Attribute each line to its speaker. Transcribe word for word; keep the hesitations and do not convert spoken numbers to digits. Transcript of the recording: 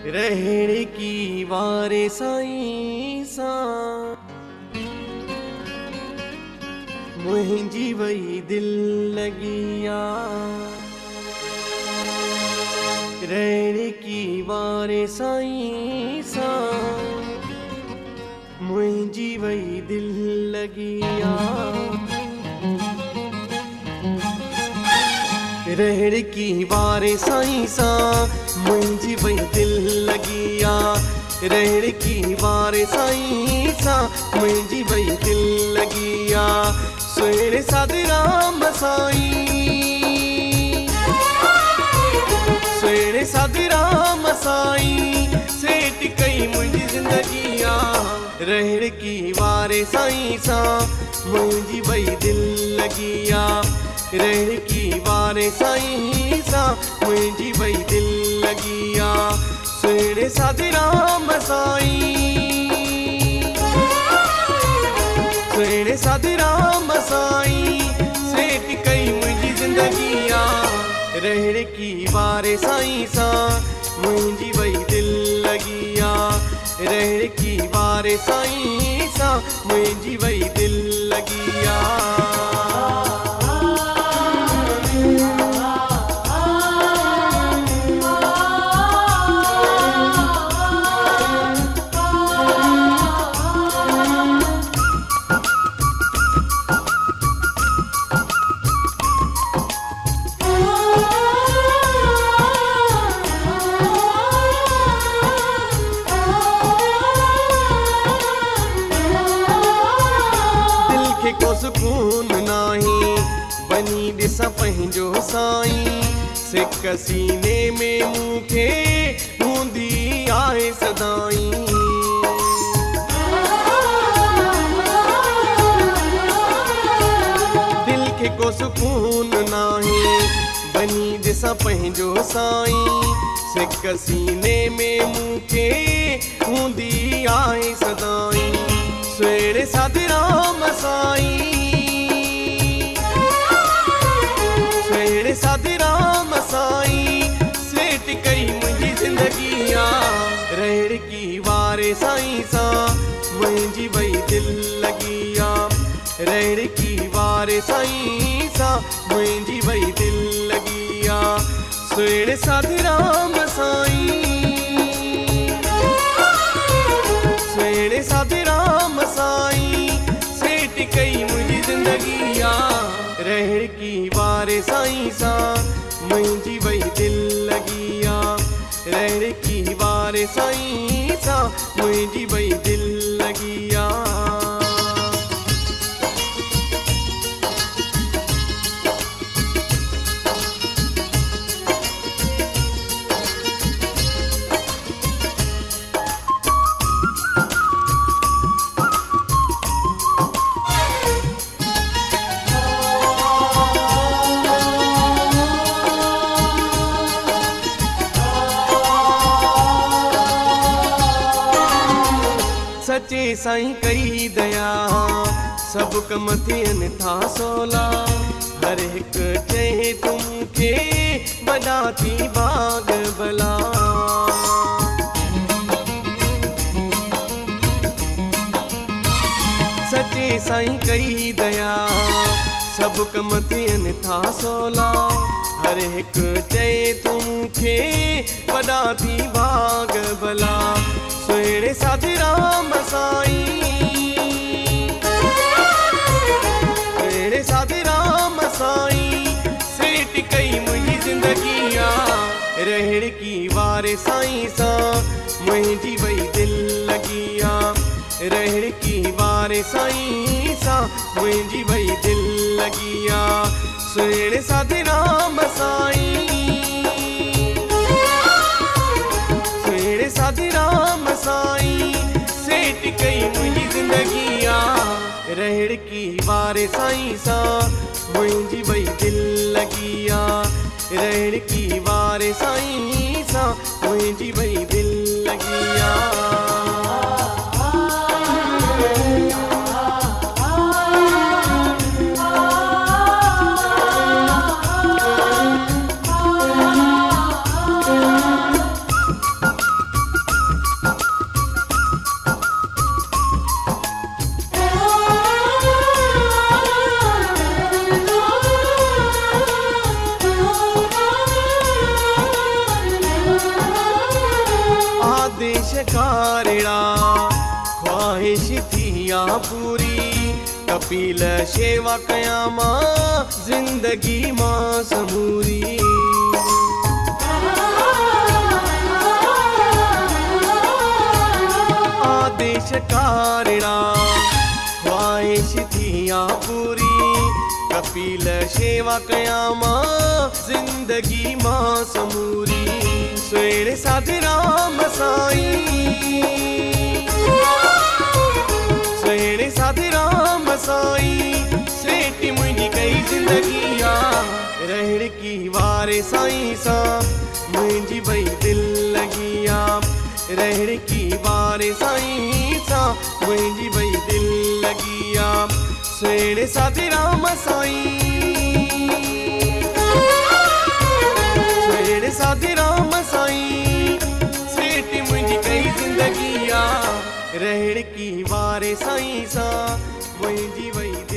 Speaker 1: रहण की वारे साईं सां मुंहिंजी वई दिल लगिया। रहण की वारे साईं सां मुंहिंजी वई दिल लगिया। रहण की वारे साईं सां मुंहिंजी वई दिल लगिया। रहण की वारे साईं सां मुंहिंजी वई दिल लगिया। सुहिणे साधे राम साईं, सुहिणे साधे राम साईं सेठ कई मुंहिंजी ज़िंदगिया। रहण की वारे साईं सां मुंहिंजी वई दिल लगिया। रहण की वारे साईं सां मुंहिंजी वई दिल लगिया। सुहिणे साधे राम साईं, सुहिणे साधे राम साईं सेठ कई मुंहिंजी ज़िंदगिया। रहण की वारे साईं सां मुंहिंजी वई दिल लगिया। रहण की वारे साईं सां मुंहिंजी वई दिल लगिया। को सुकून नाही बनी ॾिसां पंहिंजो साईं। सिक सीने में मूंखे हूंदी आहे सदाईं। दिल खे को सुकून नाही बनी ॾिसां पंहिंजो साईं। सिक सीने में मूंखे हूंदी आहे सदाईं। सुहिणे साधे राम साईं, सुहिणे साधे राम साईं सेठ कई मुंहिंजी ज़िंदगिया। रहण की वारे साईं सां मुंहिंजी वई दिल लगिया। रहण की वारे साईं सां मुंहिंजी वई दिल लगिया। सुहिणे साधे राम साईं, सुहिणे साधे राम साईं सेठ कई मुंहिंजी ज़िंदगिया। रहण की वारे साईं सां मुंहिंजी वई दिल लगिया। रहण की वारे साईं सां मुंहिंजी वई दिल लगिया। सचे साईं कई दया सब कम थियनि था सोला। हर हिक चए तुमखे वॾा थी बाग भला। सचे साईं कई दया सब कम थियनि था सोला। हर हिक चए तुमखे वॾा थी बाग भला। सुहिणे साधे राम साईं, सुहिणे साधे राम साईं सेठ कई मुंहिंजी ज़िंदगिया। रहण की वारे साईं सां मुंहिंजी वई दिल लगिया। रहण की वारे साईं सां मुंहिंजी वई दिल लगिया। सुहिणे साधे राम साईं, सुहिणे साधे राम साईं सेठ कई मुंहिंजी ज़िंदगिया। रहण की वारे साईं सां मुंहिंजी वई दिल लगिया। रहण की वारे साईं सां मुंहिंजी वई दिल लगिया। थिया पूरी कपिल शेवा कया मां जिंदगी मां समूरी। आदेश कारिणा ख्वाहिश थिया पूरी कपिल शेवा कया मां जिंदगी मां समूरी। सुहिणे साधे राम साईं सुहिणे साधे राम साईं सेठी मुंहिंजी कई जिंदगी आ। रहण की वारे साईं सां मुंहिंजी वई दिल लगी आ। रहण की वारे साईं सां मुंहिंजी वई दिल लगी आ। सुहिणे साधे राम साईं सुहिणे साधे राम साईं सेठी मुंहिंजी कई जिंदगी आ। रहण की वारे साईं सां मुंहिंजी वई